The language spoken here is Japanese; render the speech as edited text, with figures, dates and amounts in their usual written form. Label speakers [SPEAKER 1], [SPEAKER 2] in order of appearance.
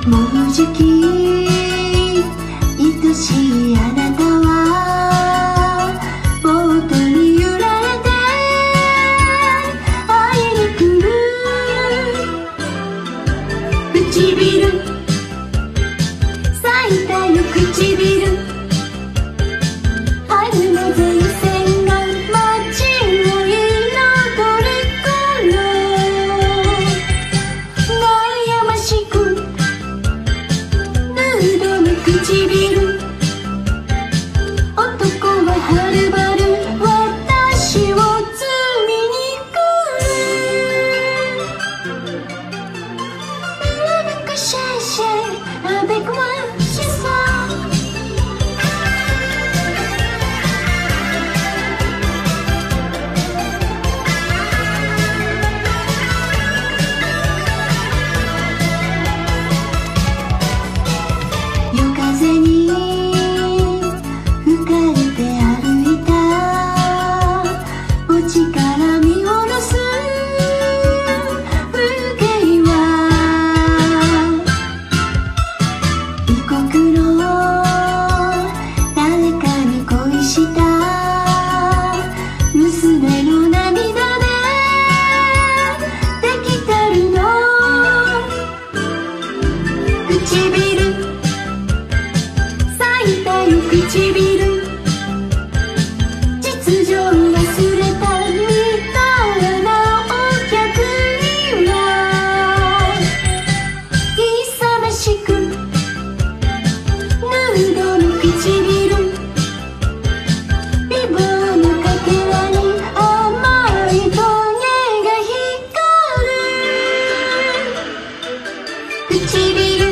[SPEAKER 1] もうじき愛しいあなたはボートに揺られて会いに来る。唇咲いたよ唇、春の前線が街を彩る頃、悩ましくヌードの唇、男ははるばる私を摘みに来る。なんかシェイシェイavec moi ce soir。夜風に吹かれて歩いた墓地から見下ろす風景は異国の誰かに恋した娘の涙でできてるの。唇咲いたよ唇、実情忘れたみたいなお客には勇ましくヌードの唇、美貌のかけらに甘いトゲが光る。唇